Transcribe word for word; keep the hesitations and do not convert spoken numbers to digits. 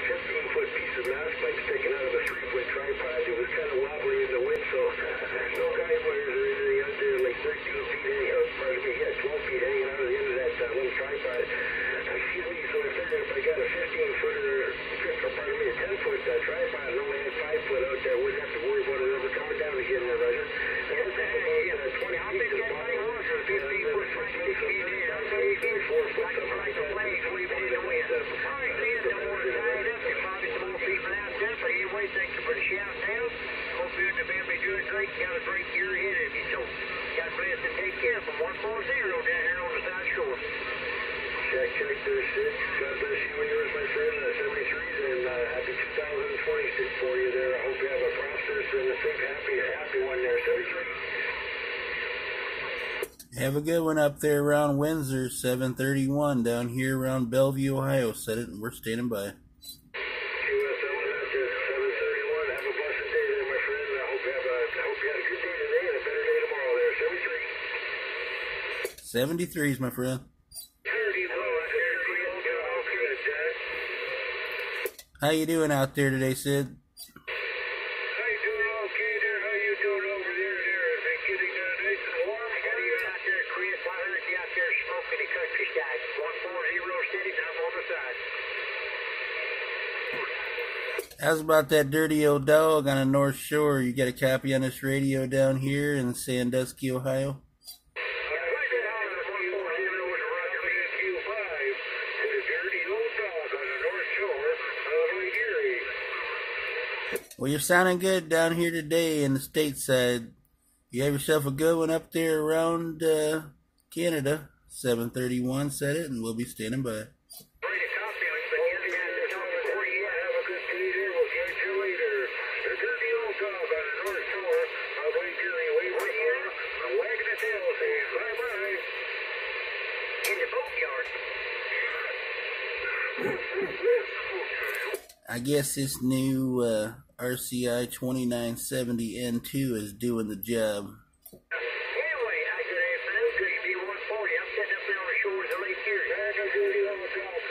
fifteen foot piece of mast pipe sticking out of a three foot tripod. It was kind of wobbly in the wind, so no guy wires or anything out there, like thirteen feet hanging out, pardon me, yeah, twelve feet hanging out of the end of that uh, little tripod. Excuse me, so I figured if I got a fifteen footer, or pardon me, a ten foot uh, tripod and only had five foot out there, wouldn't have to worry about it ever coming down again there, Roger. And it's about uh, twenty feet to the bottom. fifteen foot, fifteen feet, eighteen, four foot, something like that. Thank you for the shout out. Hope you and the family doing great. Got a great year ahead of you, so God bless and take care from one forty down here on the South Shore. Check, check there, six. God bless you and yours, my friend. Uh, seventy-threes, and uh, happy two thousand twenty-six for you there. I hope you have a prosperous and a safe, happy, happy one there, seventy-three. Have a good one up there around Windsor, seven thirty-one down here around Bellevue, Ohio. Said it, and we're standing by. seventy-threes, my friend. How you doing out there today, Sid? How you doing okay there? How you doing over there? There, is it getting uh, nice and warm? I got you out there, Chris. I heard you out there smoking the countryside. one forty City, I'm on the side. How's about that dirty old dog on the North Shore? You got a copy on this radio down here in Sandusky, Ohio? Well, you're sounding good down here today in the stateside. You have yourself a good one up there around uh, Canada. seven thirty-one said it, and we'll be standing by. I guess this new uh, R C I twenty-nine seventy N two is doing the job. Anyway, I could have found good to be one forty. I'm sitting up there on the shores of Lake Erie.